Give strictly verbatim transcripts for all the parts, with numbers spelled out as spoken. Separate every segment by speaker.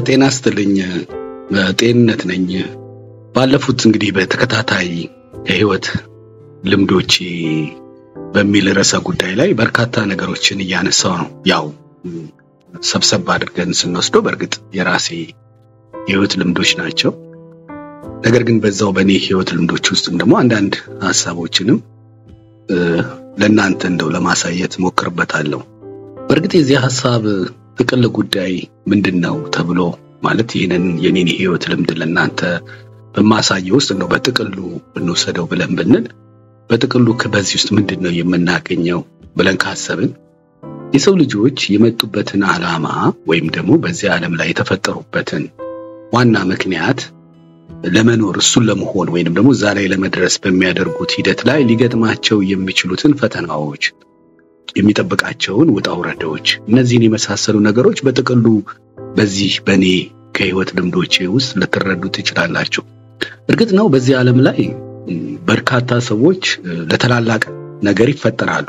Speaker 1: ጤና ይስጥልኝ ጤንነት ነኝ ባለፉት እንግዲህ በተከታታይ የህይወት ልምዶች በሚል ርዕሰ ጉዳይ ላይ በርካታ ነገሮችን እያነሳው ነው ያው ሰብሰብ አድርገን ስንወስደው በርግጥ የራሴ የህይወት ልምዶች ናቸው ነገር ግን በዛው በኔ ህይወት ልምዶች ውስጥ ደግሞ አንዳንድ ሐሳቦችንም ለእናንተ እንደው ለማሳየት ሞክርበታለሁ በርግጥ የዚህ ሐሳብ ጥቅል ጉዳይ ምንድነው ተብሎ ማለት ይሄንን የኔን ህይወት ልምድ ለእናንተ በማሳየው ውስጥ ነው በጥቅሉ እንወሰደው ብለን ብንል በጥቅሉ ከበዚህ ውስጥ ምንድነው የምናገኘው ብለን ካሰብን የሰው ልጆች የመጡበትን ዓላማ ወይም ደግሞ በዚህ ዓለም ላይ የተፈጠሩበትን ዋና ምክንያት ለመኖር እሱን ለመሆን ወይንም ደግሞ እዛ ላይ ለመድረስ በሚያደርጉት ሂደት ላይ ሊገጥማቸው የሚችሉትን ፈተናዎች የሚጠብቃቸውን ውጣ ውረዶች እነዚህን የመሳሰሉ ነገሮች በጥቅሉ በዚህ በኔ ከህይወት ልምዶቼ ውስጥ ልትረዱት ይችላልላችሁ እርግጥ ነው በዚህ ዓለም ላይ በርካታ ሰዎች ለተላላቅ ነገር ይፈጠራሉ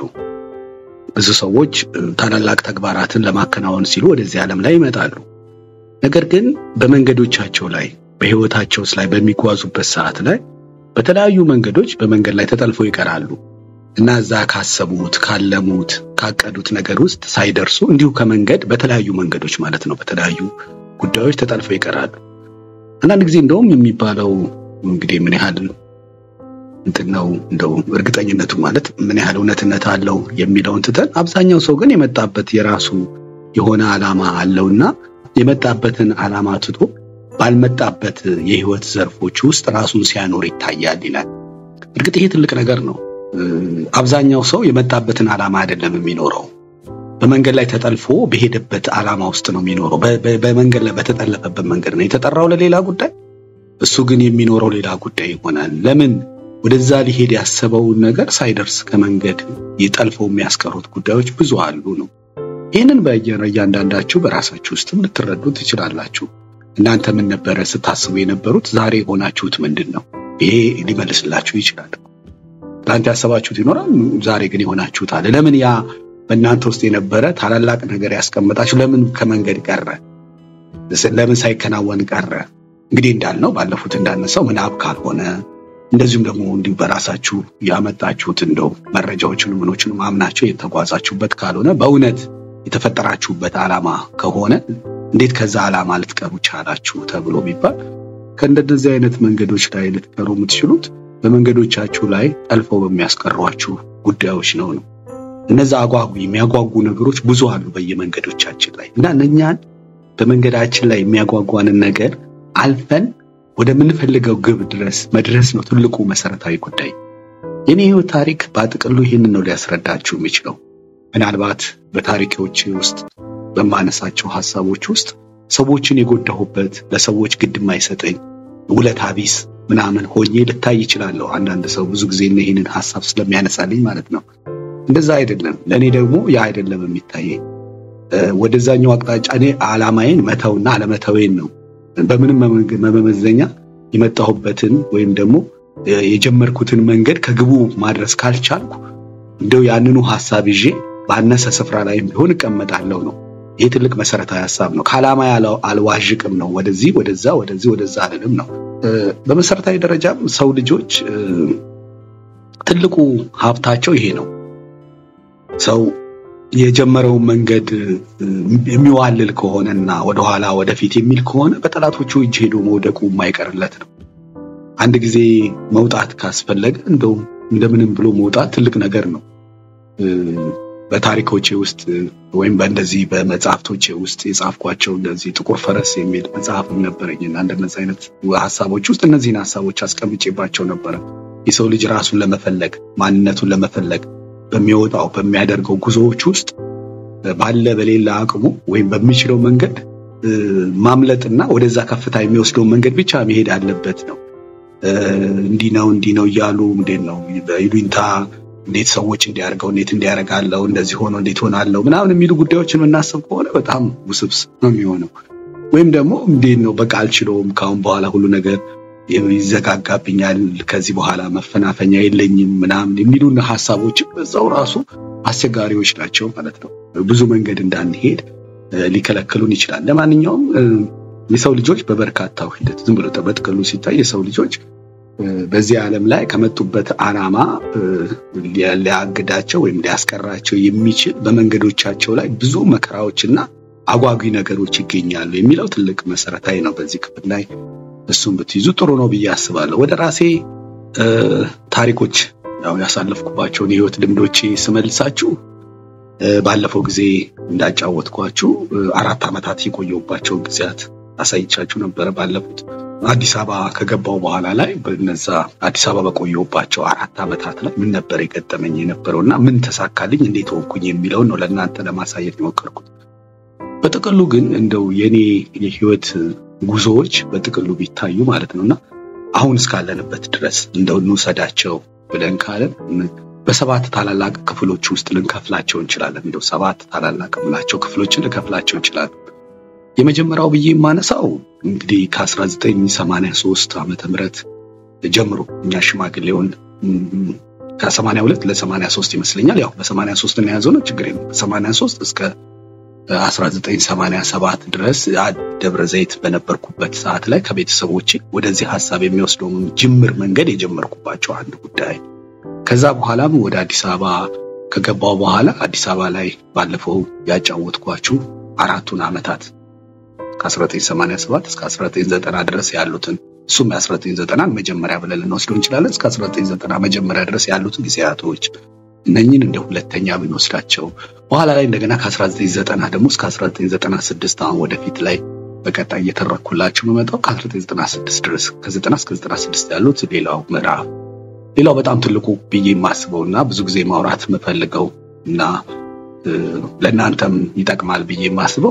Speaker 1: ብዙ ሰዎች ታላላቅ ተግባራትን ለማከናወን ሲሉ ወደዚህ ዓለም ላይ ይመጣሉ ነገር ግን በመንገዶቻቸው ላይ በህይወታቸው ላይ በሚጓዙበት ሰዓት ላይ በተለያዩ መንገዶች በመንገድ ላይ ተጠልፈው ይቀራሉ እና እዛ ካሰቡት ካለሙት ካቀዱት ነገር ውስጥ ሳይደርሱ እንዲሁ ከመንገድ በተለያዩ መንገዶች ማለት ነው በተለያዩ ጉዳዮች ተጠልፈው ይቀራሉ አንዳንድ ጊዜ እንደውም የሚባለው እንግዲህ ምን ያህል እንትነው እንደው እርግጠኝነቱ ማለት ምን ያህል እውነትነት አለው የሚለውን ትተን አብዛኛው ሰው ግን የመጣበት የራሱ የሆነ ዓላማ አለውና የመጣበትን ዓላማ ትቶ ባልመጣበት የህይወት ዘርፎች ውስጥ ራሱን ሲያኖር ይታያል ይላል እርግጥ ይሄ ትልቅ ነገር ነው አብዛኛው ሰው የመጣበትን ዓላማ አይደለም የሚኖረው በመንገድ ላይ ተጠልፎ በሄደበት ዓላማ ውስጥ ነው የሚኖረው በመንገድ ላይ በተጠለፈበት መንገድ ነው የተጠራው ለሌላ ጉዳይ እሱ ግን የሚኖረው ሌላ ጉዳይ ይሆናል ለምን ወደዛ ሊሄድ ያሰበው ነገር ሳይደርስ ከመንገድ ይጠልፈው የሚያስቀሩት ጉዳዮች ብዙ አሉ ነው ይሄንን በእያንዳንዳችሁ በራሳችሁ ውስጥም ልትረዱት ትችላላችሁ እናንተ ምን ነበር ስታስቡ የነበሩት ዛሬ ሆናችሁት ምንድነው ይሄ ሊመልስላችሁ ይችላል ትላንት ያሰባችሁት ይኖራል ዛሬ ግን ይሆናችሁት አለ ለምን ያ በእናንተ ውስጥ የነበረ ታላላቅ ነገር ያስቀመጣችሁ ለምን ከመንገድ ቀረ ለምን ሳይከናወን ቀረ እንግዲህ እንዳልነው ባለፉት እንዳነሳው ምናብ ካልሆነ እንደዚሁም ደግሞ እንዲሁ በራሳችሁ ያመጣችሁት እንደው መረጃዎችን ምኖችን ማምናቸው የተጓዛችሁበት ካልሆነ በእውነት የተፈጠራችሁበት ዓላማ ከሆነ እንዴት ከዛ ዓላማ ልትቀሩ ቻላችሁ ተብሎ ቢባል ከእንደዚህ አይነት መንገዶች ላይ ልትቀሩ የምትችሉት በመንገዶቻችሁ ላይ ጠልፈው በሚያስቀሯችሁ ጉዳዮች ነው ነው እነዛ አጓጉ የሚያጓጉ ነገሮች ብዙ አሉ በየመንገዶቻችን ላይ እና እኛን በመንገዳችን ላይ የሚያጓጓንን ነገር አልፈን ወደምንፈልገው ግብ ድረስ መድረስ ነው ትልቁ መሰረታዊ ጉዳይ የኔ ህይወት ታሪክ ባጥቅሉ ይሄንን ነው ሊያስረዳችሁ የሚችለው ምናልባት በታሪኮች ውስጥ በማነሳቸው ሐሳቦች ውስጥ ሰዎችን የጎዳሁበት ለሰዎች ግድ የማይሰጠኝ ውለታ ቢስ ምናምን ሆኜ ልታይ ይችላል አንዳንድ ሰው ብዙ ጊዜ ይሄንን ሐሳብ ስለሚያነሳልኝ ማለት ነው እንደዛ አይደለም ለኔ ደግሞ ያ አይደለም የሚታየኝ ወደዛኛው አቅጣጫ እኔ ዓላማዬን መተውና አለመተዌን ነው በምንም መመዘኛ የመጣሁበትን ወይም ደግሞ የጀመርኩትን መንገድ ከግቡ ማድረስ ካልቻልኩ እንደው ያንኑ ሐሳብ ይዤ ባነሰ ስፍራ ላይ ቢሆን እቀመጣለሁ ነው ይሄ ትልቅ መሰረታዊ ሐሳብ ነው ካላማ ያለው አልዋዥቅም ነው ወደዚህ ወደዛ ወደዚህ ወደዛ አይደለም ነው በመሰረታዊ ደረጃ ሰው ልጆች ትልቁ ሀብታቸው ይሄ ነው ሰው የጀመረው መንገድ የሚዋልል ከሆነና ወደ ኋላ ወደፊት የሚል ከሆነ በጠላቶቹ እጅ ሄዶ መውደቁ የማይቀርለት ነው አንድ ጊዜ መውጣት ካስፈለገ እንደው እንደምንም ብሎ መውጣት ትልቅ ነገር ነው በታሪኮቼ ውስጥ ወይም በእንደዚህ በመጽሐፍቶቼ ውስጥ የጻፍኳቸው እንደዚህ ጥቁር ፈረስ የሚል መጽሐፍ ነበርኝና እንደነዚህ አይነት ሐሳቦች ውስጥ እነዚህን ሐሳቦች አስቀምጬባቸው ነበር የሰው ልጅ ራሱን ለመፈለግ ማንነቱን ለመፈለግ በሚወጣው በሚያደርገው ጉዞዎች ውስጥ ባለ በሌላ አቅሙ ወይም በሚችለው መንገድ ማምለጥና ወደዛ ከፍታ የሚወስደው መንገድ ብቻ መሄድ አለበት ነው እንዲ ነው እንዲ ነው ይያሉ እንዴት ነው በይሉኝታ እንዴት ሰዎች እንዲያርገው እንዴት እንዲያረጋለው እንደዚህ ሆኖ እንዴት ሆናለው ምናምን የሚሉ ጉዳዮችን እናስብ ከሆነ በጣም ውስብስብ ነው የሚሆነው ወይም ደግሞ እንዴት ነው በቃ አልችለውም ካሁን በኋላ ሁሉ ነገር ይዘጋጋብኛል ከዚህ በኋላ መፈናፈኛ የለኝም ምናምን የሚሉ ሐሳቦች በዛው ራሱ አስቸጋሪዎች ናቸው ማለት ነው ብዙ መንገድ እንዳንሄድ ሊከለክሉን ይችላል ለማንኛውም የሰው ልጆች በበርካታው ሂደት ዝም ብሎ ተበጥከሉ ሲታይ የሰው ልጆች በዚህ ዓለም ላይ ከመጡበት አላማ ሊያግዳቸው ወይም ሊያስቀራቸው የሚችል በመንገዶቻቸው ላይ ብዙ መከራዎችና አጓጊ ነገሮች ይገኛሉ የሚለው ትልቅ መሰረታዊ ነው በዚህ ክፍል ላይ እሱን ብትይዙ ጥሩ ነው ብዬ አስባለሁ። ወደ ራሴ ታሪኮች ያው ያሳለፍኩባቸው የህይወት ልምዶቼ ስመልሳችሁ ባለፈው ጊዜ እንዳጫወትኳችሁ አራት አመታት የቆየሁባቸው ጊዜያት አሳይቻችሁ ነበር። ባለፉት አዲስ አበባ ከገባው በኋላ ላይ በነዛ አዲስ አበባ በቆየሁባቸው አራት አመታት ላይ ምን ነበር የገጠመኝ የነበረውና ምን ተሳካልኝ እንዴት ሆንኩኝ የሚለው ነው ለእናንተ ለማሳየት የሞከርኩት። በጥቅሉ ግን እንደው የኔ የህይወት ጉዞዎች በጥቅሉ ቢታዩ ማለት ነውና አሁን እስካለንበት ድረስ እንደው እንውሰዳቸው ብለን ካለን በሰባት ታላላቅ ክፍሎች ውስጥ ልንከፍላቸው እንችላለን። እንደው ሰባት ታላላቅ ብላቸው ክፍሎችን ልንከፍላቸው እንችላለን። የመጀመሪያው ብዬ ማነሳው እንግዲህ ከ1983 ዓመተ ምህረት ጀምሮ እኛ ሽማግሌውን ከ82 ለ83 ይመስለኛል ያው በ83 ነው ያዘው ነው ችግር የለም በ83 እስከ አስራዘጠኝ ሰማንያ ሰባት ድረስ ደብረ ዘይት በነበርኩበት ሰዓት ላይ ከቤተሰቦቼ ወደዚህ ሐሳብ የሚወስደው ጅምር መንገድ የጀመርኩባቸው አንድ ጉዳይ ከዛ በኋላም ወደ አዲስ አበባ ከገባው በኋላ አዲስ አበባ ላይ ባለፈው ያጫወትኳችሁ አራቱን አመታት ከ1987 እስከ አስራ ዘጠኝ ዘጠና ድረስ ያሉትን እሱም አስራ ዘጠኝ ዘጠና መጀመሪያ ብለን ልንወስደው እንችላለን እስከ አስራ ዘጠኝ ዘጠና መጀመሪያ ድረስ ያሉትን ጊዜያቶች እነኚህን እንደ ሁለተኛ ብንወስዳቸው በኋላ ላይ እንደገና ከ1990 ደግሞ እስከ አስራ ዘጠኝ ዘጠና ስድስት አሁን ወደፊት ላይ በቀጣይ እየተረኩላችሁ መመጣው ከ1996 ድረስ ከ90 እስከ ዘጠና ስድስት ያሉት ሌላው ምዕራፍ ሌላው በጣም ትልቁ ብዬ ማስበውና ብዙ ጊዜ ማውራት መፈልገው እና ለእናንተም ይጠቅማል ብዬ ማስበው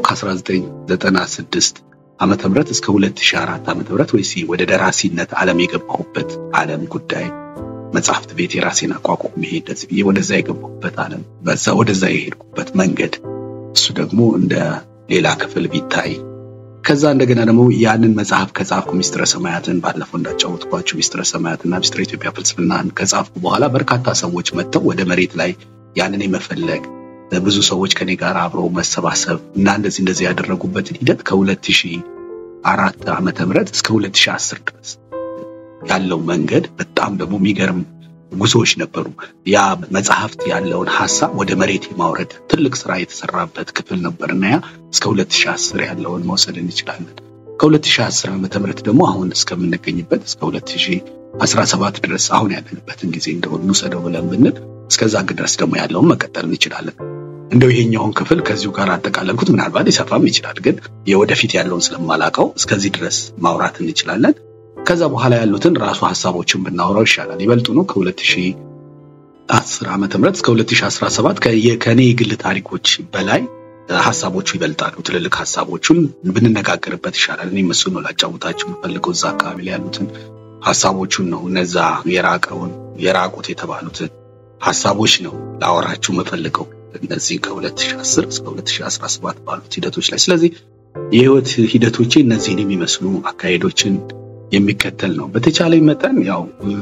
Speaker 1: ከ1996 ዓመተ ምህረት እስከ ሁለት ሺህ አራት ዓመተ ምህረት ወይስ ወደ ደራሲነት ዓለም የገባሁበት ዓለም ጉዳይ መጽሐፍት ቤት የራሴን አቋቁም መሄድ ደስ ወደዛ የገባሁበት ዓለም በዛ ወደዛ የሄድኩበት መንገድ እሱ ደግሞ እንደ ሌላ ክፍል ቢታይ ከዛ እንደገና ደግሞ ያንን መጽሐፍ ከጻፍኩ ሚስጥረ ሰማያትን ባለፈው እንዳጫወትኳችሁ ሚስጥረ ሰማያትና ሚስጥረ ኢትዮጵያ ፍልስፍናን ከጻፍኩ በኋላ በርካታ ሰዎች መጥተው ወደ መሬት ላይ ያንን የመፈለግ ብዙ ሰዎች ከኔ ጋር አብረው መሰባሰብ እና እንደዚህ እንደዚህ ያደረጉበትን ሂደት ከሁለት ሺህ አራት ዓመተ ምህረት እስከ ሁለት ሺህ አስር ድረስ ያለው መንገድ በጣም ደግሞ የሚገርም ጉዞዎች ነበሩ። ያ መጽሐፍት ያለውን ሐሳብ ወደ መሬት የማውረድ ትልቅ ስራ የተሰራበት ክፍል ነበርና ያ እስከ ሁለት ሺህ አስር ያለውን መውሰድ እንችላለን። ከሁለት ሺህ አስር ዓመተ ምህረት ደግሞ አሁን እስከምንገኝበት እስከ ሁለት ሺህ አስራ ሰባት ድረስ አሁን ያለንበትን ጊዜ እንደው እንውሰደው ብለን ብንል እስከዛ ድረስ ደግሞ ያለውን መቀጠል እንችላለን። እንደው ይሄኛውን ክፍል ከዚሁ ጋር አጠቃለልኩት ምናልባት ይሰፋም ይችላል ግን የወደፊት ያለውን ስለማላቀው እስከዚህ ድረስ ማውራት እንችላለን። ከዛ በኋላ ያሉትን ራሱ ሐሳቦችን ብናወራው ይሻላል። ይበልጡ ነው ከሁለት ሺህ አስር ዓመተ ምህረት እስከ ሁለት ሺህ አስራ ሰባት ከኔ የግል ታሪኮች በላይ ሐሳቦቹ ይበልጣሉ። ትልልቅ ሐሳቦቹን ብንነጋገርበት ይሻላል። እኔ መስሎ ነው ላጫውታችሁ የምፈልገው እዛ አካባቢ ላይ ያሉትን ሐሳቦቹን ነው እነዛ የራቀውን የራቁት የተባሉትን ሐሳቦች ነው ላወራችሁ የምፈልገው እነዚህ ከሁለት ሺህ አስር እስከ ሁለት ሺህ አስራ ሰባት ባሉት ሂደቶች ላይ። ስለዚህ የህይወት ሂደቶቼ እነዚህን የሚመስሉ አካሄዶችን የሚከተል ነው። በተቻለኝ መጠን ያው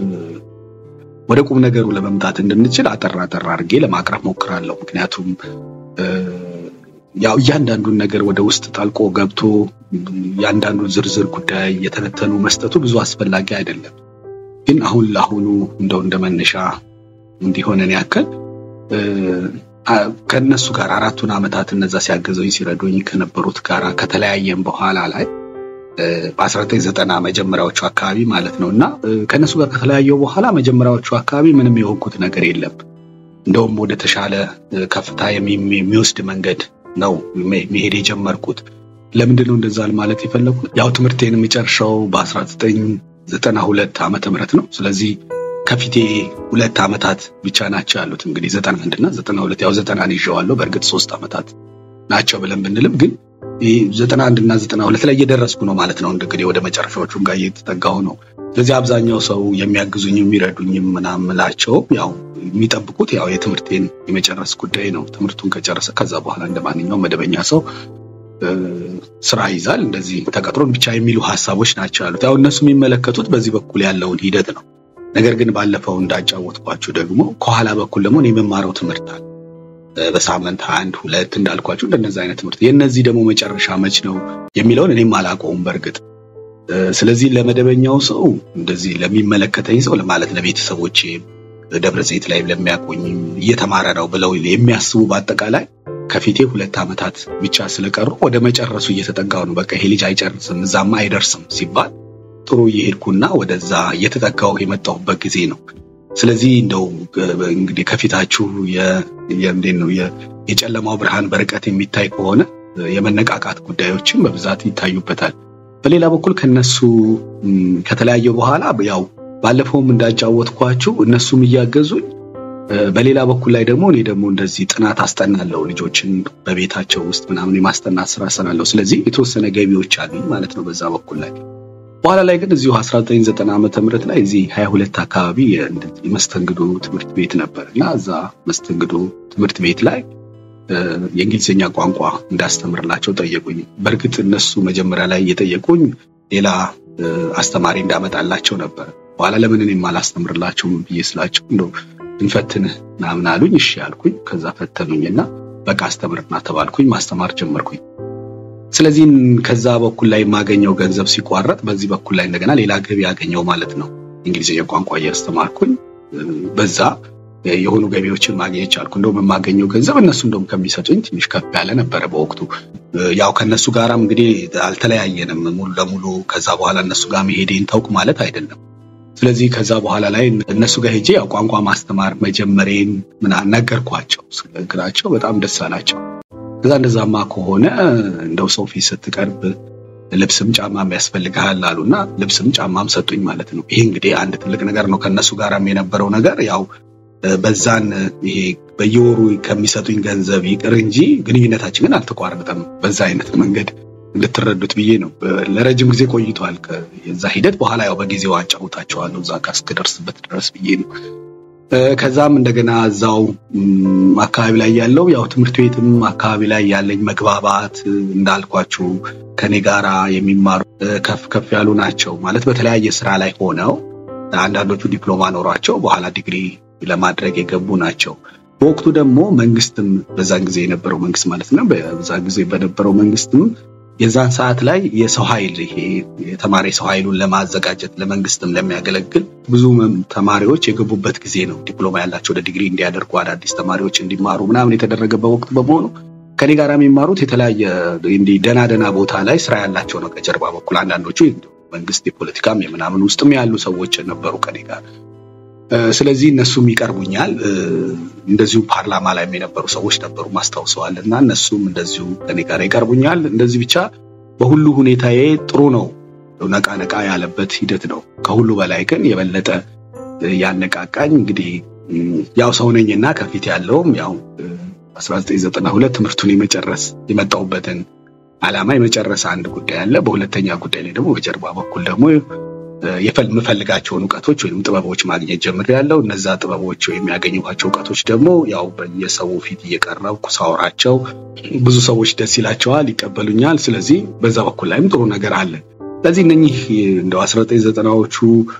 Speaker 1: ወደ ቁም ነገሩ ለመምጣት እንድንችል አጠራ አጠራ አድርጌ ለማቅረብ ሞክራለሁ። ምክንያቱም ያው እያንዳንዱን ነገር ወደ ውስጥ ጣልቆ ገብቶ እያንዳንዱን ዝርዝር ጉዳይ የተነተኑ መስጠቱ ብዙ አስፈላጊ አይደለም። ግን አሁን ለአሁኑ እንደው እንደመነሻ እንዲሆነን ያክል ከነሱ ጋር አራቱን አመታት እነዛ ሲያገዘውኝ ሲረዱኝ ከነበሩት ጋር ከተለያየን በኋላ ላይ በ1990 መጀመሪያዎቹ አካባቢ ማለት ነውና ከነሱ ጋር ከተለያየው በኋላ መጀመሪያዎቹ አካባቢ ምንም የሆንኩት ነገር የለም። እንደውም ወደ ተሻለ ከፍታ የሚወስድ መንገድ ነው መሄድ የጀመርኩት። ለምንድን ነው እንደዛ ማለት የፈለኩት? ያው ትምህርቴን የጨረሰው በ1992 ዓመተ ምህረት ነው። ስለዚህ ከፊቴ ሁለት አመታት ብቻ ናቸው ያሉት። እንግዲህ ዘጠና አንድ እና ዘጠና ሁለት ያው ዘጠና ነው ይዤዋለሁ። በእርግጥ ሶስት አመታት ናቸው ብለን ብንልም ግን ዘጠና አንድ እና ዘጠና ሁለት ላይ እየደረስኩ ነው ማለት ነው። እንግዲህ ወደ መጨረሻዎቹ ጋር እየተጠጋሁ ነው። ስለዚህ አብዛኛው ሰው የሚያግዙኝ የሚረዱኝ ምናምላቸው ያው የሚጠብቁት ያው የትምህርቴን የመጨረስ ጉዳይ ነው። ትምህርቱን ከጨረሰ ከዛ በኋላ እንደማንኛውም መደበኛ ሰው ስራ ይዛል እንደዚህ ተቀጥሮን ብቻ የሚሉ ሐሳቦች ናቸው ያሉት። ያው እነሱ የሚመለከቱት በዚህ በኩል ያለውን ሂደት ነው። ነገር ግን ባለፈው እንዳጫወትኳችሁ ደግሞ ከኋላ በኩል ደግሞ የመማረው ትምህርት አለ። በሳምንት አንድ ሁለት እንዳልኳችሁ እንደነዛ አይነት ትምህርት የነዚህ ደግሞ መጨረሻ መች ነው የሚለውን እኔም አላውቀውም በርግጥ። ስለዚህ ለመደበኛው ሰው እንደዚህ ለሚመለከተኝ ሰው ለማለት ለቤተሰቦቼ ደብረ ዘይት ላይ ለሚያቆኝ እየተማረ ነው ብለው የሚያስቡ በአጠቃላይ ከፊቴ ሁለት አመታት ብቻ ስለቀሩ ወደ መጨረሱ እየተጠጋው ነው። በቃ ይሄ ልጅ አይጨርስም እዛማ አይደርስም ሲባል ጥሩ እየሄድኩና ወደዛ እየተጠጋው የመጣሁበት ጊዜ ነው። ስለዚህ እንደው እንግዲህ ከፊታችሁ የእንዴት ነው የጨለማው ብርሃን በርቀት የሚታይ ከሆነ የመነቃቃት ጉዳዮችን በብዛት ይታዩበታል። በሌላ በኩል ከነሱ ከተለያየ በኋላ ያው ባለፈውም እንዳጫወትኳችሁ እነሱም እያገዙኝ በሌላ በኩል ላይ ደግሞ እኔ ደግሞ እንደዚህ ጥናት አስጠናለሁ ልጆችን በቤታቸው ውስጥ ምናምን የማስጠናት ስራ ሰራለሁ። ስለዚህ የተወሰነ ገቢዎች አሉኝ ማለት ነው በዛ በኩል ላይ። በኋላ ላይ ግን እዚሁ አስራ ዘጠኝ ዘጠና ዓመተ ምህረት ላይ እዚህ ሃያ ሁለት አካባቢ የመስተንግዶ ትምህርት ቤት ነበርና እዛ መስተንግዶ ትምህርት ቤት ላይ የእንግሊዝኛ ቋንቋ እንዳስተምርላቸው ጠየቁኝ። በርግጥ እነሱ መጀመሪያ ላይ የጠየቁኝ ሌላ አስተማሪ እንዳመጣላቸው ነበር። በኋላ ለምን እኔም አላስተምርላቸውም ብዬ ስላቸው እንደው እንፈትንህ ምናምን አሉኝ። እሺ አልኩኝ። ከዛ ፈተኑኝና በቃ አስተምርና ተባልኩኝ። ማስተማር ጀመርኩኝ። ስለዚህ ከዛ በኩል ላይ ማገኘው ገንዘብ ሲቋረጥ በዚህ በኩል ላይ እንደገና ሌላ ገቢ ያገኘው ማለት ነው። እንግሊዝኛ ቋንቋ እያስተማርኩኝ በዛ የሆኑ ገቢዎችን ማግኘት ቻልኩ። እንደውም የማገኘው ገንዘብ እነሱ እንደውም ከሚሰጡኝ ትንሽ ከፍ ያለ ነበር በወቅቱ። ያው ከነሱ ጋራም እንግዲህ አልተለያየንም ሙሉ ለሙሉ። ከዛ በኋላ እነሱ ጋር መሄዴን ተውኩ ማለት አይደለም። ስለዚህ ከዛ በኋላ ላይ እነሱ ጋር ሄጄ ያው ቋንቋ ማስተማር መጀመሬን ምን ነገርኳቸው። ስለግራቸው በጣም ደስ አላቸው። ከዛ እንደዛማ ከሆነ እንደው ሰው ፊት ስትቀርብ ልብስም ጫማም ያስፈልጋል አሉና ልብስም ጫማም ሰጡኝ ማለት ነው። ይሄ እንግዲህ አንድ ትልቅ ነገር ነው። ከነሱ ጋራም የነበረው ነገር ያው በዛን ይሄ በየወሩ ከሚሰጡኝ ገንዘብ ይቅር እንጂ ግንኙነታችን ግን አልተቋረጠም። በዛ አይነት መንገድ እንድትረዱት ብዬ ነው። ለረጅም ጊዜ ቆይቷል ከዛ ሂደት በኋላ ያው በጊዜው አጫውታቸዋለሁ እዛ ካስከደርስበት ድረስ ብዬ ነው። ከዛም እንደገና እዛው አካባቢ ላይ ያለው ያው ትምህርት ቤትም አካባቢ ላይ ያለኝ መግባባት እንዳልኳችሁ ከኔ ጋራ የሚማሩ ከፍ ከፍ ያሉ ናቸው ማለት በተለያየ ስራ ላይ ሆነው አንዳንዶቹ ዲፕሎማ ኖሯቸው በኋላ ዲግሪ ለማድረግ የገቡ ናቸው። በወቅቱ ደግሞ መንግስትም በዛን ጊዜ የነበረው መንግስት ማለት ነው በዛን ጊዜ በነበረው መንግስትም የዛን ሰዓት ላይ የሰው ኃይል ይሄ የተማሪ ሰው ኃይሉን ለማዘጋጀት ለመንግስትም ለሚያገለግል ብዙ ተማሪዎች የገቡበት ጊዜ ነው። ዲፕሎማ ያላቸው ለዲግሪ እንዲያደርጉ አዳዲስ ተማሪዎች እንዲማሩ ምናምን የተደረገበት ወቅት በመሆኑ ከኔ ጋር የሚማሩት የተለያየ እንዲ ደና ደና ቦታ ላይ ስራ ያላቸው ነው ከጀርባ በኩል። አንዳንዶቹ መንግስት የፖለቲካም የምናምን ውስጥም ያሉ ሰዎች ነበሩ ከኔ ጋር። ስለዚህ እነሱም ይቀርቡኛል። እንደዚሁ ፓርላማ ላይ የነበሩ ሰዎች ነበሩ ማስተዋወሰዋልና እነሱም እንደዚሁ ከኔ ጋር ይቀርቡኛል። እንደዚህ ብቻ በሁሉ ሁኔታዬ ጥሩ ነው። ነቃ ነቃ ያለበት ሂደት ነው። ከሁሉ በላይ ግን የበለጠ ያነቃቃኝ እንግዲህ ያው ሰው ነኝና ከፊት ያለውም ያው አስራ ዘጠኝ ዘጠና ሁለት ትምህርቱን የመጨረስ የመጣውበትን ዓላማ የመጨረስ አንድ ጉዳይ አለ። በሁለተኛ ጉዳይ ላይ ደግሞ በጀርባ በኩል ደግሞ የምፈልጋቸውን ዕውቀቶች ወይም ጥበቦች ማግኘት ጀምሬያለሁ። እነዛ ጥበቦች ወይም ያገኘኋቸው ዕውቀቶች ደግሞ ያው በየሰው ፊት እየቀረብኩ ሳወራቸው ብዙ ሰዎች ደስ ይላቸዋል፣ ይቀበሉኛል። ስለዚህ በዛ በኩል ላይም ጥሩ ነገር አለ። ስለዚህ እነኚህ እንደው አስራ ዘጠኝ ዘጠናዎቹ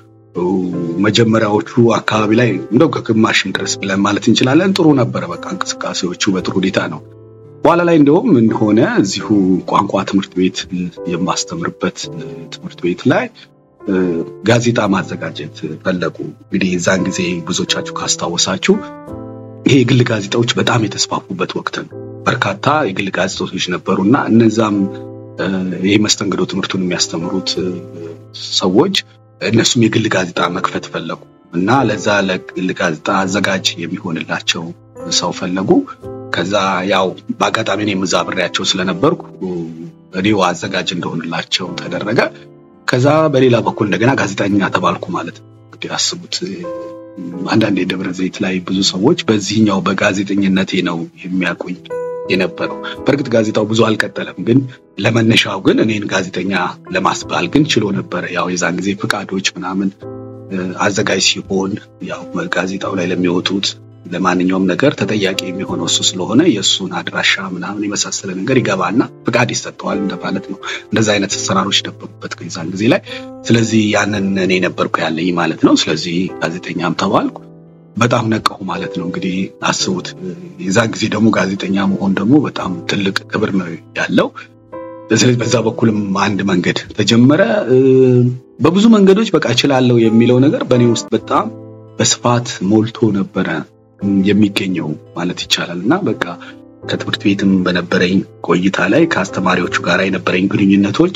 Speaker 1: መጀመሪያዎቹ አካባቢ ላይ እንደው ከግማሽም ድረስ ብለን ማለት እንችላለን ጥሩ ነበር። በቃ እንቅስቃሴዎቹ በጥሩ ሁኔታ ነው። በኋላ ላይ እንደውም እንደሆነ እዚሁ ቋንቋ ትምህርት ቤት የማስተምርበት ትምህርት ቤት ላይ ጋዜጣ ማዘጋጀት ፈለጉ። እንግዲህ የዛን ጊዜ ብዙዎቻችሁ ካስታወሳችሁ ይሄ የግል ጋዜጣዎች በጣም የተስፋፉበት ወቅት ነው። በርካታ የግል ጋዜጣዎች ነበሩና እነዛም ይሄ መስተንግዶ ትምህርቱን የሚያስተምሩት ሰዎች እነሱም የግል ጋዜጣ መክፈት ፈለጉ እና ለዛ ለግል ጋዜጣ አዘጋጅ የሚሆንላቸው ሰው ፈለጉ። ከዛ ያው በአጋጣሚ እኔም እዛ አብሬያቸው ስለነበርኩ እኔው አዘጋጅ እንደሆንላቸው ተደረገ። ከዛ በሌላ በኩል እንደገና ጋዜጠኛ ተባልኩ ማለት ነው። እንግዲህ አስቡት አንዳንድ የደብረ ዘይት ላይ ብዙ ሰዎች በዚህኛው በጋዜጠኝነቴ ነው የሚያውቁኝ የነበረው። በርግጥ ጋዜጣው ብዙ አልቀጠለም፣ ግን ለመነሻው ግን እኔን ጋዜጠኛ ለማስባል ግን ችሎ ነበር። ያው የዛን ጊዜ ፍቃዶች ምናምን አዘጋጅ ሲሆን ያው ጋዜጣው ላይ ለሚወጡት ለማንኛውም ነገር ተጠያቂ የሚሆነው እሱ ስለሆነ የሱን አድራሻ ምናምን የመሳሰለ ነገር ይገባና ፍቃድ ይሰጠዋል እንደማለት ነው። እንደዛ አይነት አሰራሮች ነበሩበት ከዛን ጊዜ ላይ። ስለዚህ ያንን እኔ ነበርኩ ያለኝ ማለት ነው። ስለዚህ ጋዜጠኛም ተባልኩ። በጣም ነቀሁ ማለት ነው እንግዲህ አስቡት የዛን ጊዜ ደግሞ ጋዜጠኛ መሆን ደግሞ በጣም ትልቅ ክብር ነው ያለው ስለዚህ በዛ በኩልም አንድ መንገድ ተጀመረ በብዙ መንገዶች በቃ እችላለሁ የሚለው ነገር በኔ ውስጥ በጣም በስፋት ሞልቶ ነበር የሚገኘው ማለት ይቻላልና በቃ ከትምህርት ቤትም በነበረኝ ቆይታ ላይ ከአስተማሪዎቹ ጋር የነበረኝ ግንኙነቶች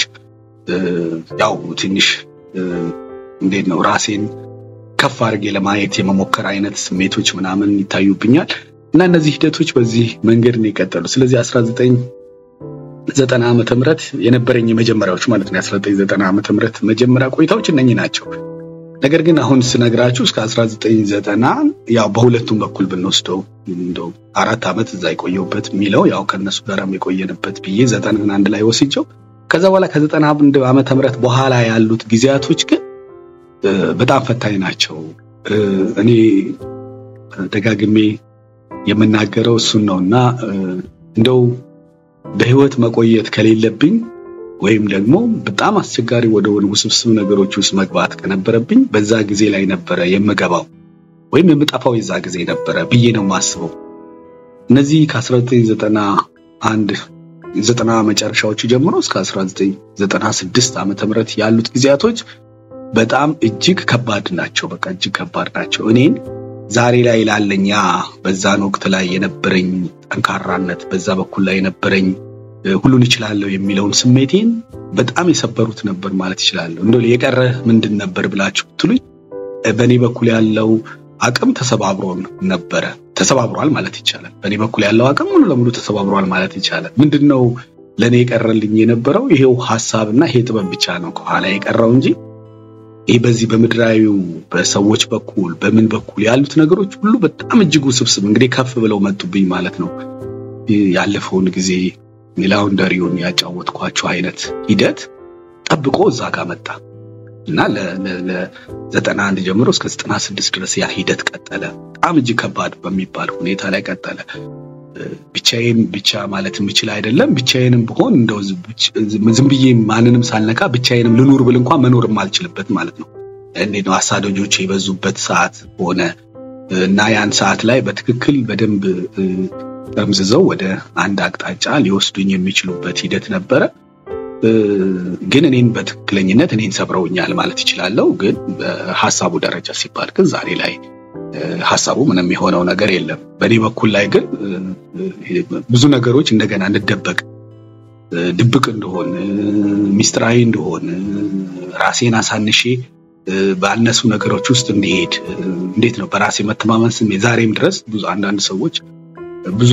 Speaker 1: ያው ትንሽ እንዴት ነው ራሴን ከፍ አድርጌ ለማየት የመሞከር አይነት ስሜቶች ምናምን ይታዩብኛል እና እነዚህ ሂደቶች በዚህ መንገድ ነው የቀጠሉ ስለዚህ አስራ ዘጠኝ ዘጠና ዓመተ ምህረት የነበረኝ የመጀመሪያዎች ማለት ነው አስራ ዘጠኝ ዘጠና ዓመተ ምህረት መጀመሪያ ቆይታዎች እነኚህ ናቸው ነገር ግን አሁን ስነግራችሁ እስከ አስራ ዘጠኝ ዘጠና ያው በሁለቱም በኩል ብንወስደው እንደው አራት ዓመት እዛ ይቆየውበት ሚለው ያው ከነሱ ጋርም የቆየነበት ብዬ ዘጠና አንድ ላይ ወስጄው ከዛ በኋላ ከዘጠና አንድ ዓመተ ምህረት በኋላ ያሉት ጊዜያቶች ግን በጣም ፈታኝ ናቸው እኔ ደጋግሜ የምናገረው እሱን ነውና እንደው በህይወት መቆየት ከሌለብኝ ወይም ደግሞ በጣም አስቸጋሪ ወደ ውስብስብ ነገሮች ውስጥ መግባት ከነበረብኝ በዛ ጊዜ ላይ ነበር የምገባው ወይም የምጣፋው የዛ ጊዜ ነበር ብዬ ነው ማስበው እነዚህ ከ1991 ዘጠና መጨረሻዎቹ ጀምሮ እስከ አስራ ዘጠኝ ዘጠና ስድስት ዓመተ ምህረት ያሉት ጊዜያቶች በጣም እጅግ ከባድ ናቸው በቃ እጅግ ከባድ ናቸው እኔን ዛሬ ላይ ላለኛ በዛን ወቅት ላይ የነበረኝ ጠንካራነት በዛ በኩል ላይ የነበረኝ ሁሉን ይችላልው የሚለውን ስሜቴን በጣም የሰበሩት ነበር ማለት ይችላል እንደው የቀረ ምንድን ነበር ብላችሁ ትሉኝ በኔ በኩል ያለው አቅም ተሰባብሮ ነበር ተሰባብሯል ማለት ይቻላል በኔ በኩል ያለው አቅም ሙሉ ለሙሉ ተሰባብሯል ማለት ይቻላል ምንድነው ለኔ የቀረልኝ የነበረው ይሄው ሐሳብና ይሄ ጥበብ ብቻ ነው ከኋላ የቀረው እንጂ ይሄ በዚህ በመድራዩ በሰዎች በኩል በምን በኩል ያሉት ነገሮች ሁሉ በጣም እጅግ ውስብስብ እንግዲህ ከፍ ብለው መጡብኝ ማለት ነው ያለፈውን ጊዜ ሚላውንደሪውን ያጫወትኳቸው አይነት ሂደት ጠብቆ እዛ ጋር መጣ እና ለዘጠና አንድ ጀምሮ እስከ ዘጠና ስድስት ድረስ ያ ሂደት ቀጠለ በጣም እጅግ ከባድ በሚባል ሁኔታ ላይ ቀጠለ ብቻዬን ብቻ ማለት የምችል አይደለም ብቻዬንም ብሆን እንደው ዝም ብዬ ማንንም ሳልነካ ብቻዬንም ልኑር ብል እንኳን መኖር ማልችልበት ማለት ነው እንዴት ነው አሳዶጆች ይበዙበት ሰዓት ሆነ እና ያን ሰዓት ላይ በትክክል በደንብ ተምዝዘው ወደ አንድ አቅጣጫ ሊወስዱኝ የሚችሉበት ሂደት ነበር ግን እኔን በትክክለኝነት እኔን ሰብረውኛል ማለት ይችላልው ግን በሐሳቡ ደረጃ ሲባል ግን ዛሬ ላይ ሐሳቡ ምንም የሆነው ነገር የለም በኔ በኩል ላይ ግን ብዙ ነገሮች እንደገና እንደደበቅ ድብቅ እንደሆነ ሚስጥራዊ እንደሆነ ራሴን አሳንሼ ባልነሱ ነገሮች ውስጥ እንዲሄድ እንዴት ነው በራሴ መተማመን ስሜት ዛሬም ድረስ ብዙ አንዳንድ ሰዎች ብዙ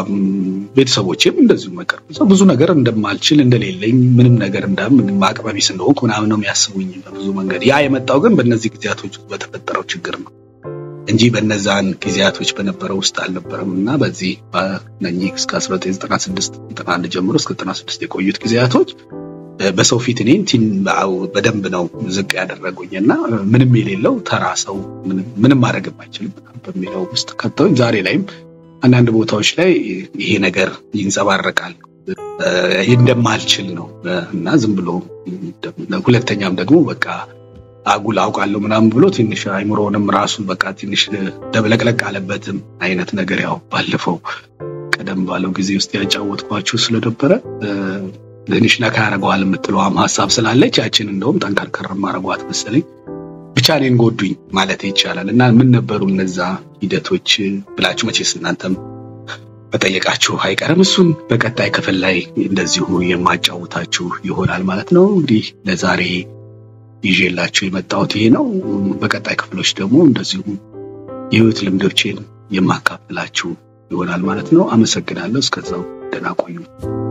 Speaker 1: ቤተሰቦችም እንደዚሁ መከር ብዙ ነገር እንደማልችል እንደሌለኝ ምንም ነገር እንደምን ማቅረቢስ እንደሆንኩ ምናምን ነው የሚያስቡኝ በብዙ መንገድ ያ የመጣው ግን በእነዚህ ጊዜያቶች በተፈጠረው ችግር ነው እንጂ በእነዛን ጊዜያቶች በነበረው ውስጥ አልነበረምና በዚህ በነኚህ እስከ አስራ ዘጠኝ ዘጠና ስድስት ዘጠና አንድ ጀምሮ እስከ ዘጠና ስድስት የቆዩት ጊዜያቶች በሰው ፊት እኔን በደንብ ነው ዝቅ ያደረጉኝና ምንም የሌለው ተራ ሰው ምንም ምንም ማድረግ የማይችል በሚለው ውስጥ ከተውኝ ዛሬ ላይም አንዳንድ ቦታዎች ላይ ይሄ ነገር ይንጸባረቃል እንደማልችል ነው እና ዝም ብሎ ሁለተኛም ደግሞ በቃ አጉል አውቃለሁ ምናምን ብሎ ትንሽ አይምሮንም ራሱ በቃ ትንሽ ደብለቅለቅ አለበትም አይነት ነገር ያው ባለፈው ቀደም ባለው ጊዜ ውስጥ ያጫወትኳችሁ ስለነበረ ለንሽ ነካ ያረጋዋል የምትለዋም ሐሳብ ስላለች ያችን እንደውም ጠንካራ ማረጋዋት መሰለኝ ብቻ እኔን ጎዱኝ ማለት ይቻላል እና ምን ነበሩ እነዛ ሂደቶች ብላችሁ መቼስ እናንተም በጠየቃችሁ አይቀርም እሱን በቀጣይ ክፍል ላይ እንደዚሁ የማጫውታችሁ ይሆናል ማለት ነው እንግዲህ ለዛሬ ይዤላችሁ የመጣሁት ይሄ ነው በቀጣይ ክፍሎች ደግሞ እንደዚሁ የህይወት ልምዶችን የማካፈላችሁ ይሆናል ማለት ነው አመሰግናለሁ እስከዛው ደህና ቆዩ